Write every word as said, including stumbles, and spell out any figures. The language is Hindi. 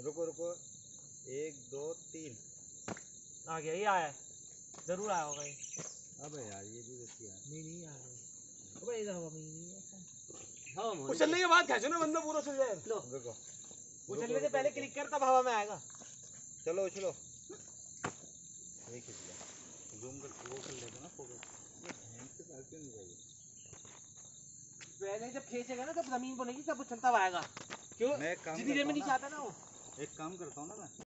रुको रुको, एक दो तीन आ गया, ये आया जरूर आया होगा ये। अबे यार ये भी देखिए यार, नहीं नहीं आ गया। अबे इधर हवा में ही नहीं है। हाँ उछलने के बाद खींचो ना, बंदा पूरा उछल जाए। लो रुको उछलने से पहले क्लिक कर, तब हवा में आएगा। चलो उछलो, ये खींच लिया, जूम कर वो कर लेगा ना फोकस। ये हैंड से डाल के नहीं जाएगी, पहले जब खींचेगा ना तब जमीन बनेगी, तब उछलता हुआ आएगा। क्यों? मैं एक काम जितनी देर में करता नहीं हूँ ना, चाहता ना वो। एक काम करता हूँ ना मैं।